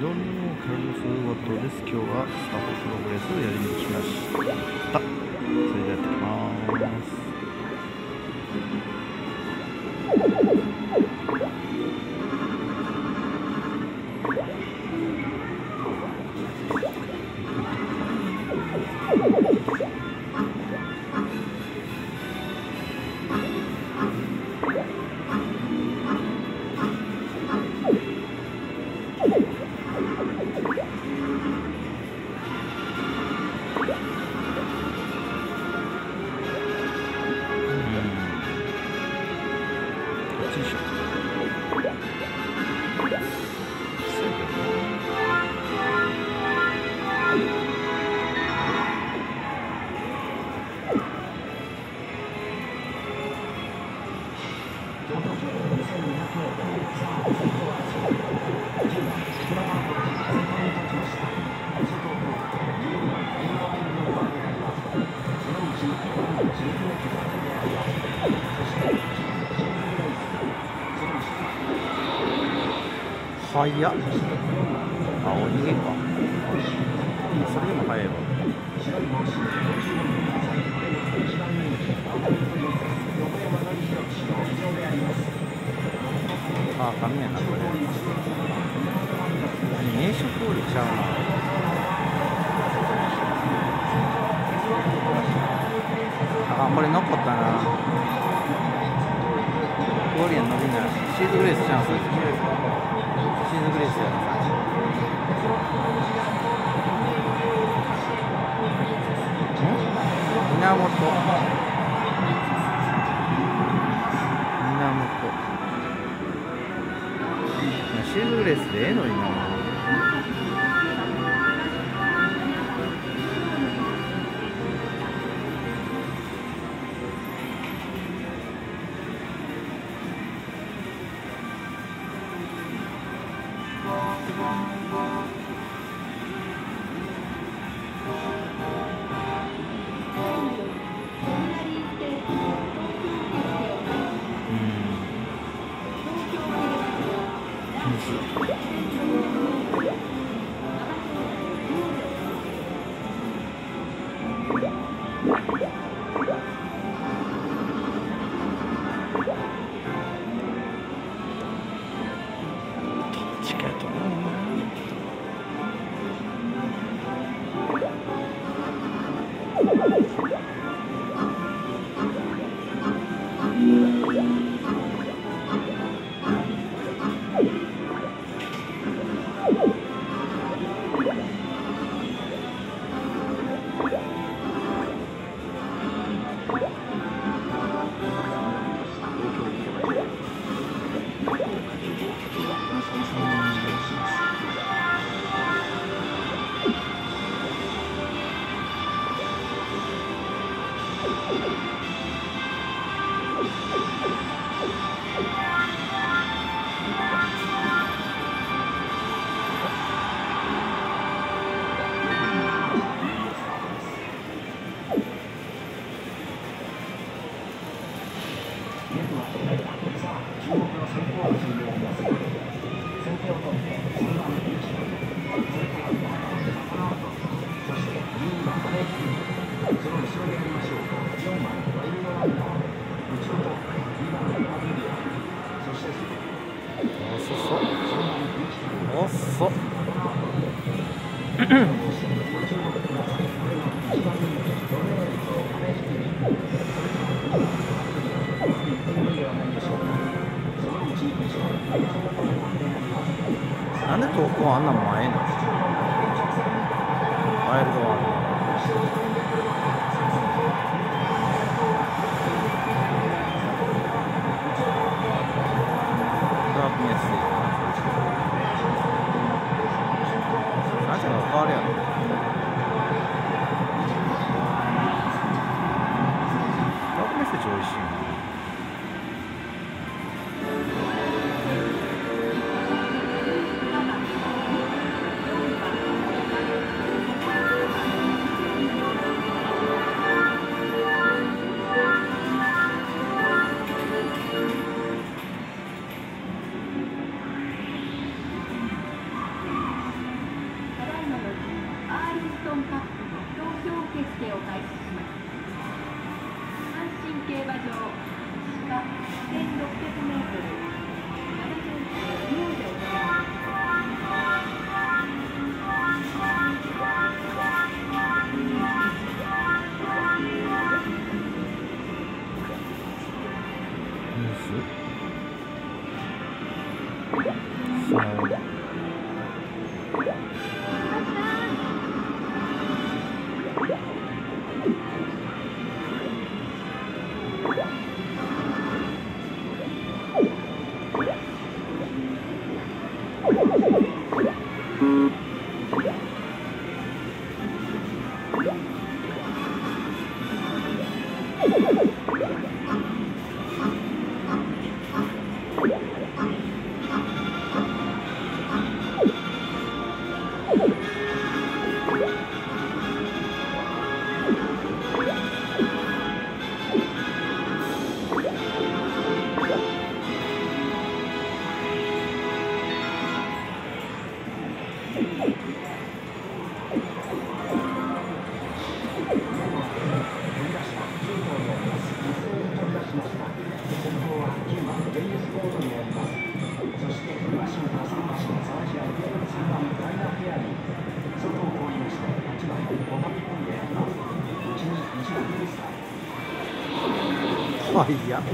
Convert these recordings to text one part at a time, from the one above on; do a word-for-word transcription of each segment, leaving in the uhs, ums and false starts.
どうも、カルロス・ゴットです。今日はスタートプログレスをやりに来ました。それでやっていきます。早っ。あ、お逃げか。それでも早いわ。あ、あかんねんな、これ。名所通りちゃうな。あ、これ残ったな。ゴーリアン伸びない。シーズグレースチャンス。シーズグレースやな。源源シーズグレースでええのにな。なんで投稿あんな前なの？ワイルドワン。ドラップメッセージ。あんたが変わるやろ。ドラップメッセージおいしいな。 を開始します。阪神競馬場地下せんろっぴゃくメートルななじゅうきゅうで行われます。 あ、いや。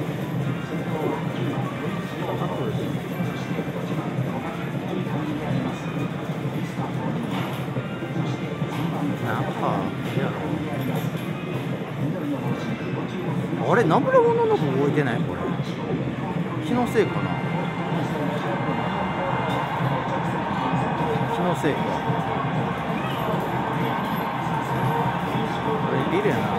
なんか、やろ。あれ、ナブラボノの方動いてないこれ。気のせいかな。気のせいか。これ、リレーな。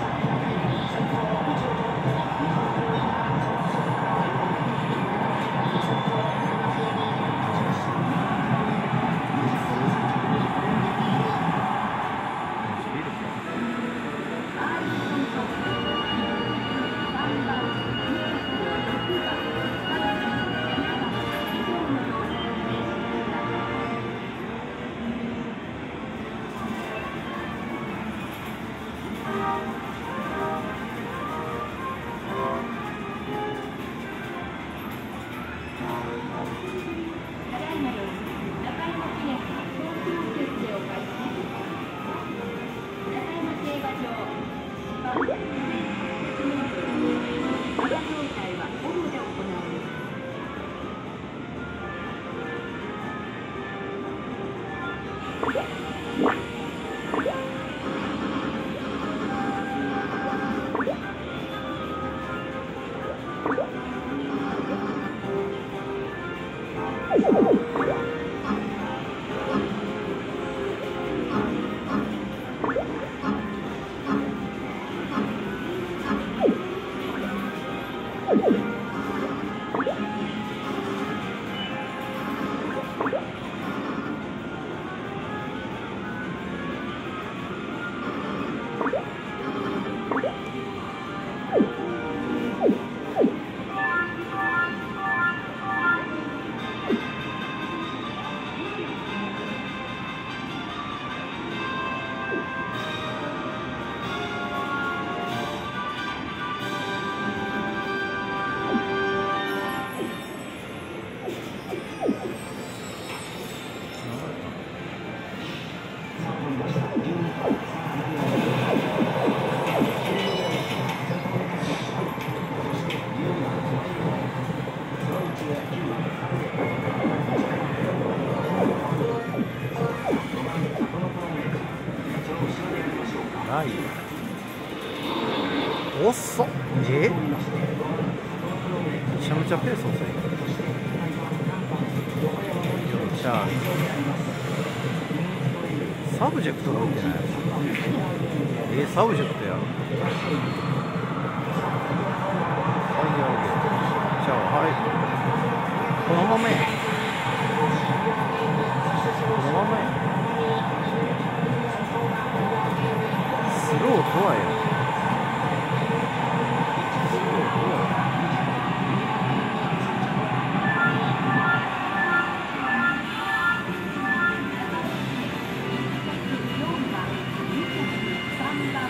ない。遅っ。え？めちゃめちゃペース遅い。じゃあサブジェクトが見てない。えー、サブジェクトや。はいや。じゃあはいこのままや。このままや。スローとはや。 さんばん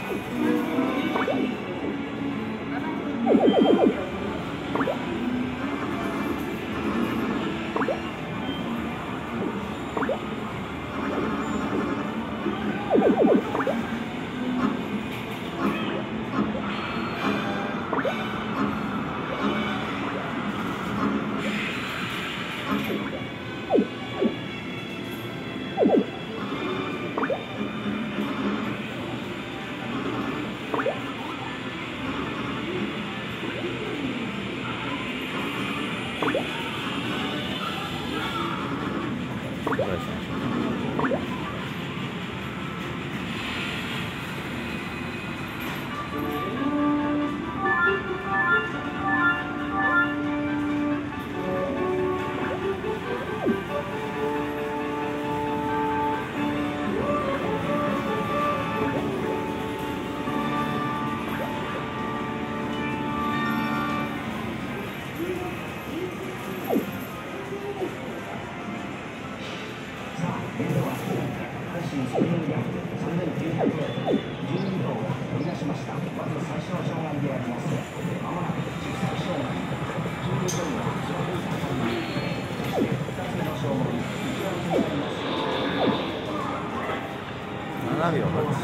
ななびょう待つ。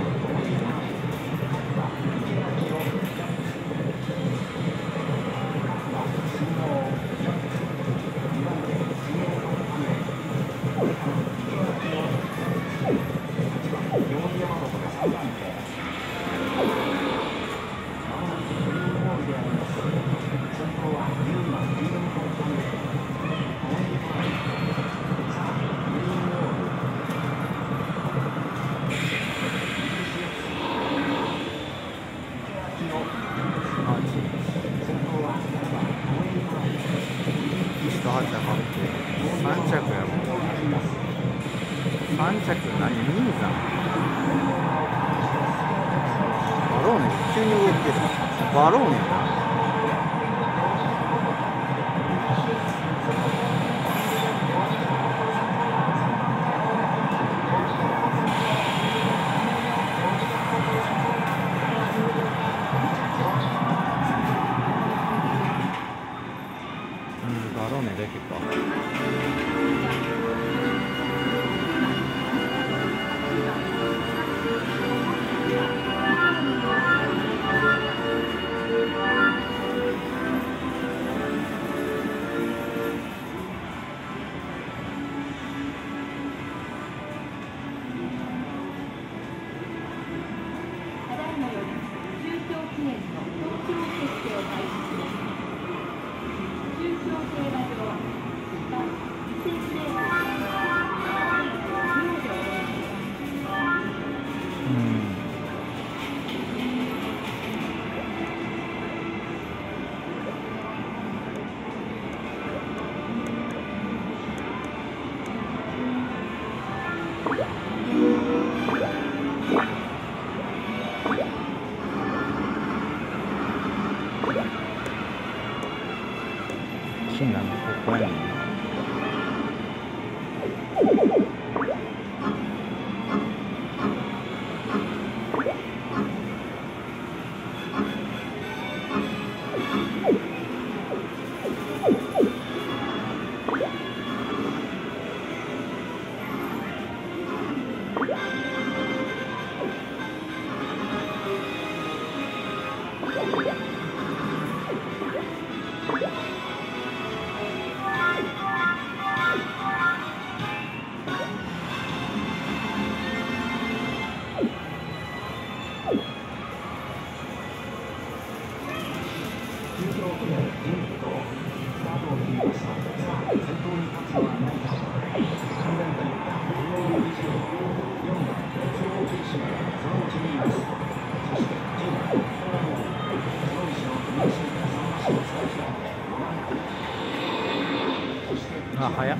はち着かってさん着やもん。さん着何ミーザンバローネ急に動いてる。バローネやな。バローネだけか。 ただいまより中京記念の東京設定を開始します。中京競馬場下伊勢ブレーキ両でお願いします。 うん金なんでここやねん。あ、早っ。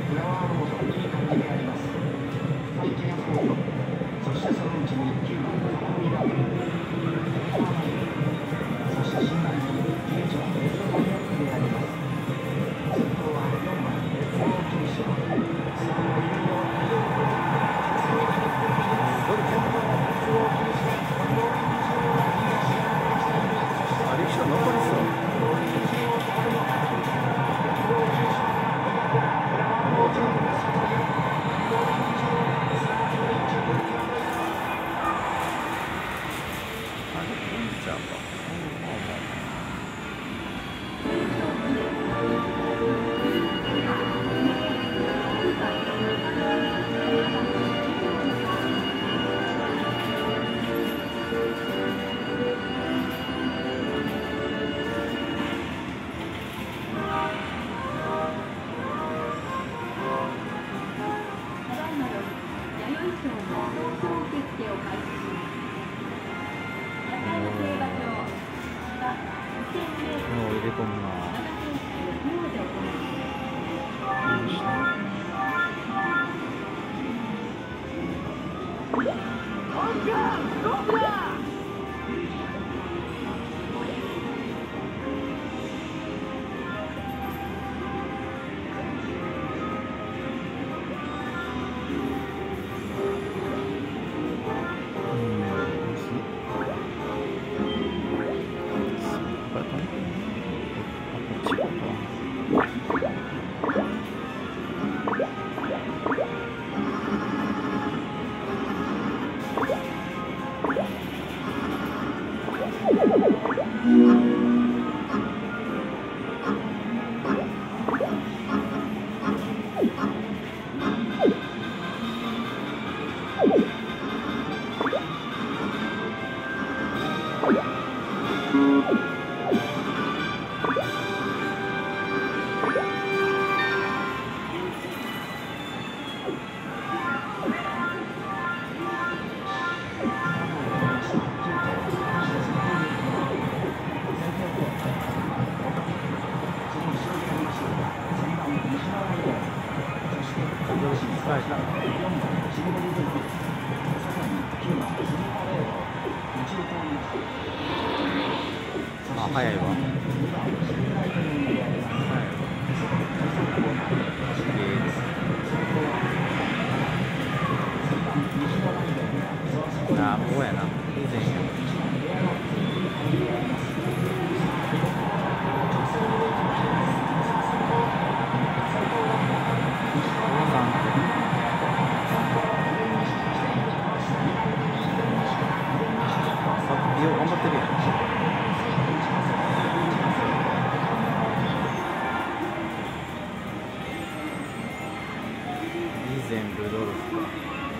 賞の投票受付を開始します。中山競馬場はにせんメートルもう入れ込むな。 ななせん数無料で行います。 よいしょ。あ、早いわ。あ、ここやな。以前や。よう頑張ってるやん。以前ルドルフか。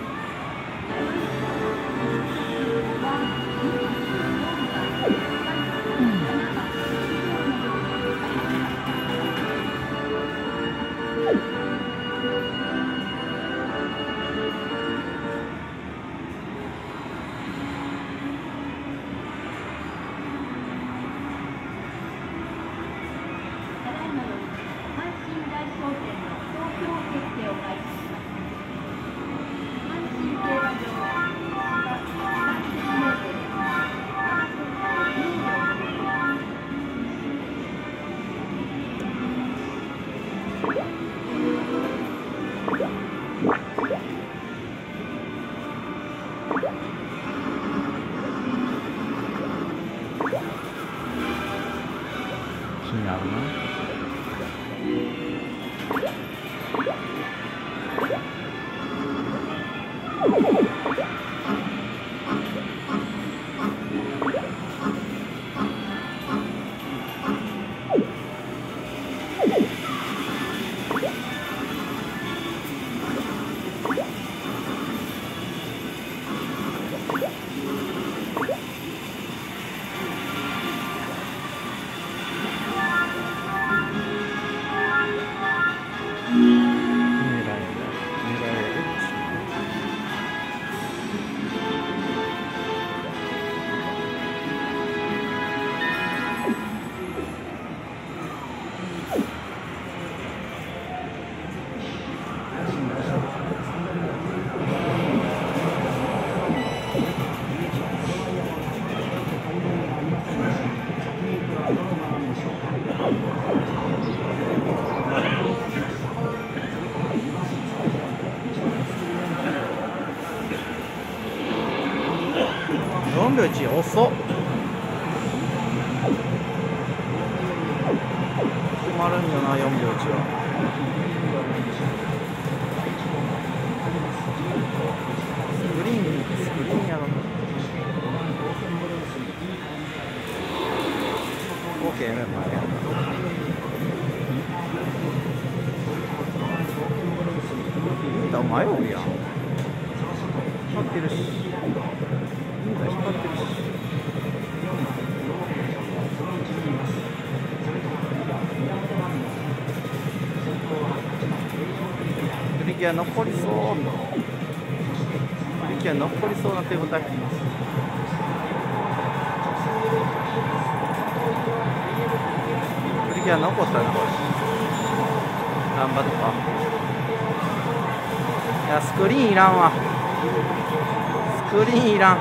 気になるな。よんびょういち遅っ。止まるんよな、よんびょういちは。スクリーンスクリーンやろ。オーケーね、前や。ユータ前おるやん。引っ張ってるし。ユータ引っ張ってるし。振り際残りそう。 時は残りそうな手応え。プリキュア残ったなこれ。頑張ったか。いやスクリーンいらんわ。スクリーンいらん。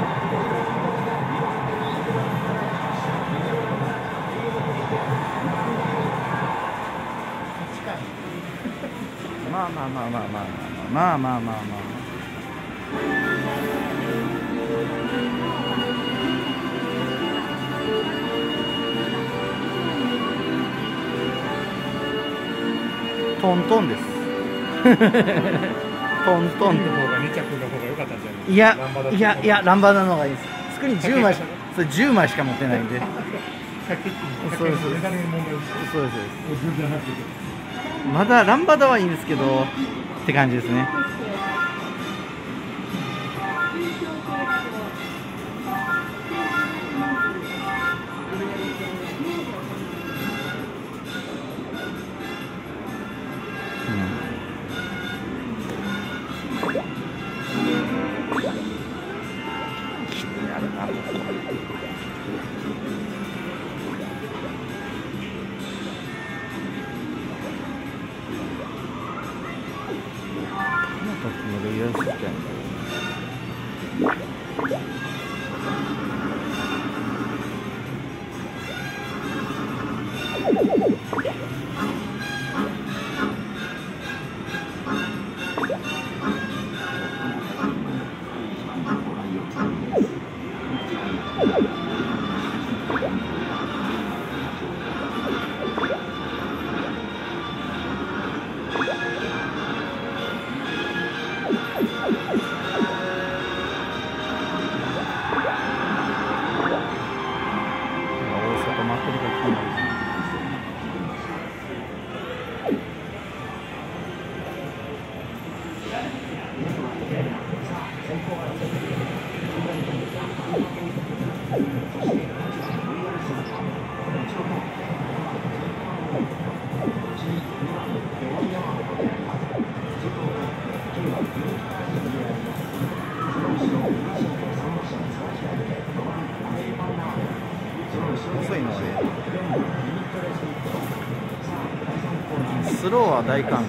まあまあまあまあまあまあまあまあまあまあ。トントンです。トントンって方がに着の方が良かったんじゃない。いやいやいやランバダの方がいいです。スクリーンじゅうまいしかそれじゅうまいしか持ってないんで。そうですそうです。そうです。まだランバダはいいんですけどって感じですね。遅いのはね、スローは大歓迎。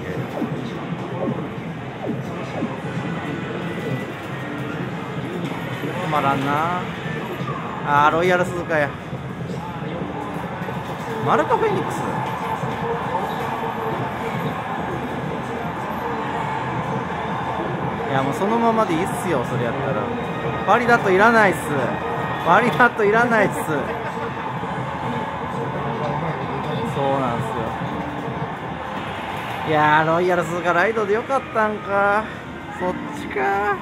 止まらんなあ。ロイヤル鈴鹿や。マルカフェニックス。いやもうそのままでいいっすよ。それやったらバリダットいらないっす。バリダットいらないっす。そうなんですよ。いやーロイヤル鈴鹿ライドでよかったんか。そっちか。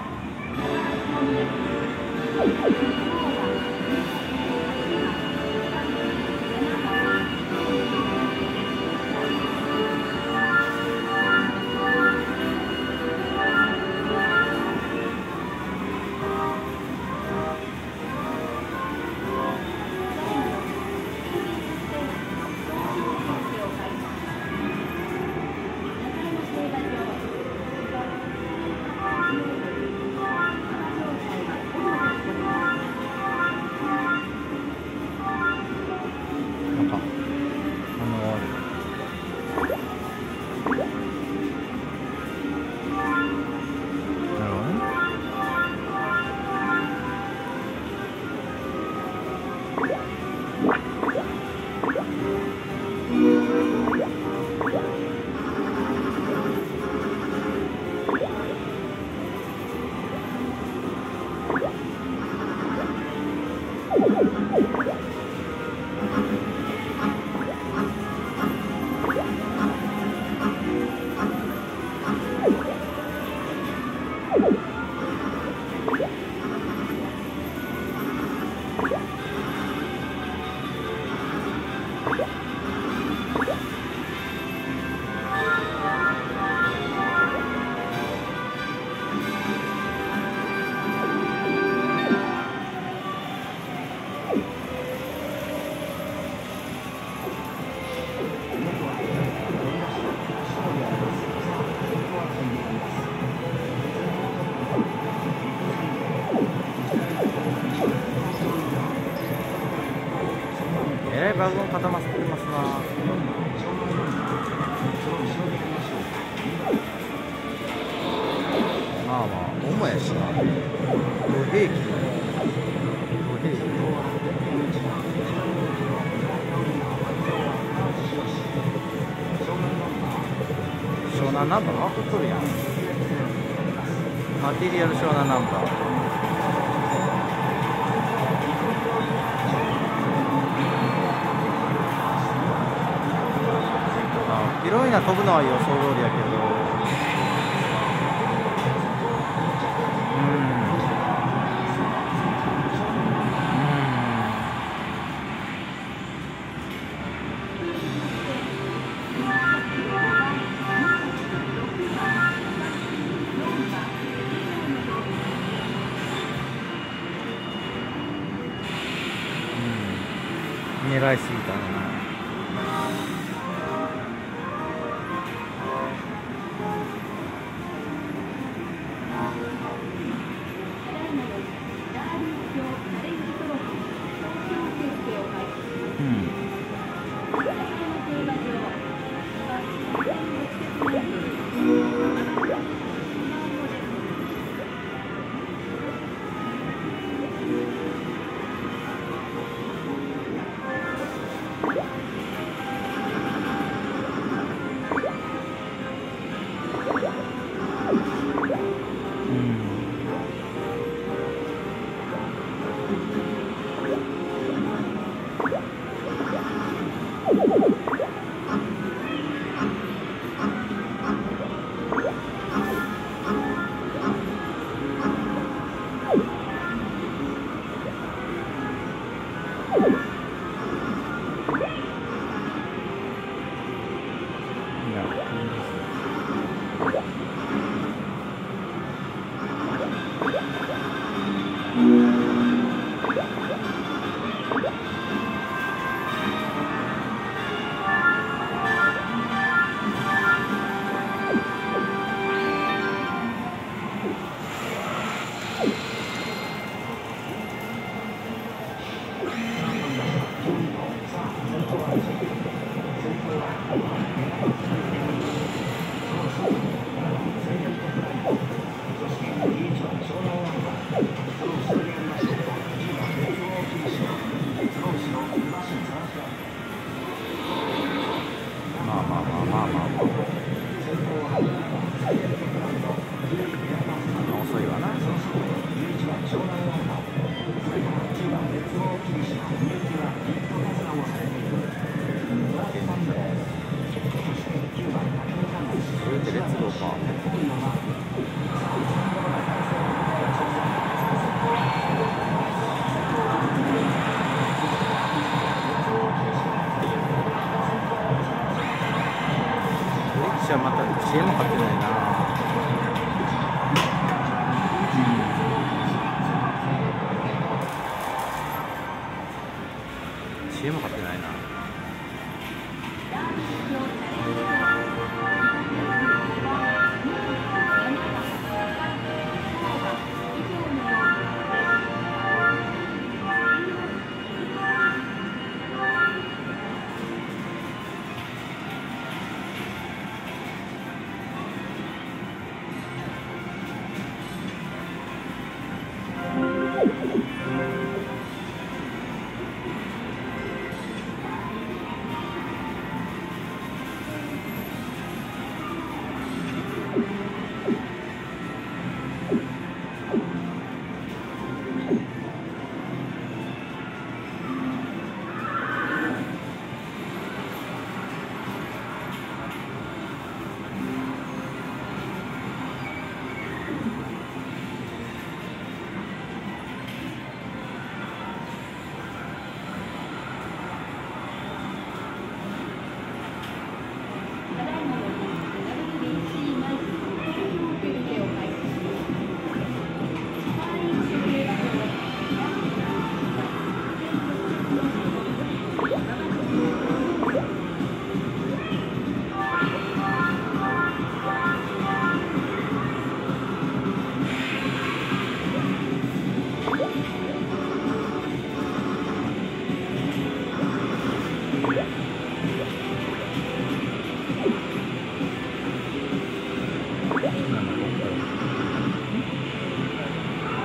がうどん固まってますな。まあまあ重やしな。不平気不平気。湘南ナンバー分かっとるやん。マテリアル湘南ナンバー。広いな、飛ぶのは予想通りやけど、うん、狙いすぎたな。また シーエム 買ってないな。シーエム 買ってないな。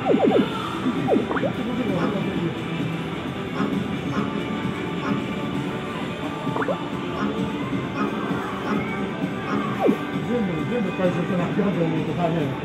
全部回収しなきゃと思うと大変。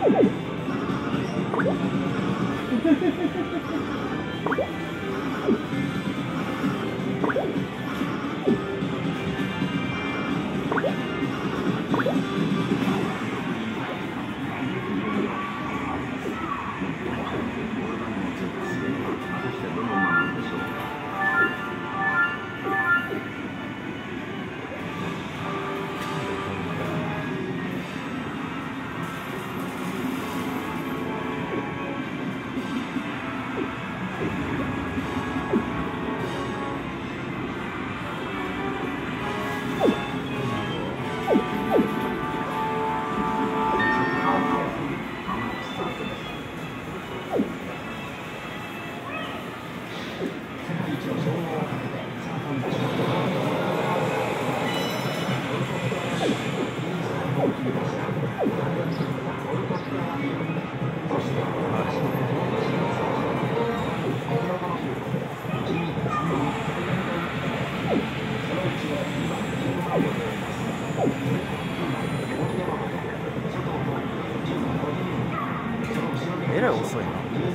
えらい遅いな。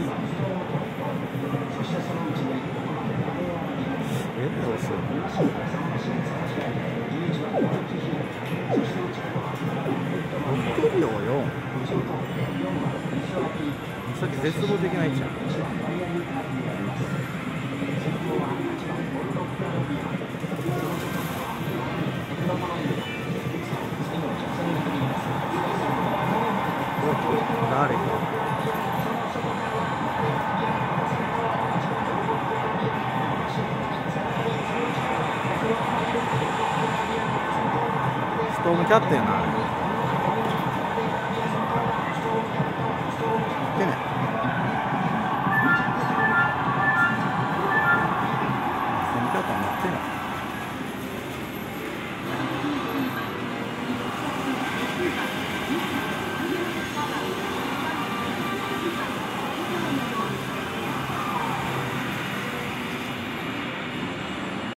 えらい遅いな。ろくびょうよん。さっき絶望できないじゃん。誰か。ストームキャットやな。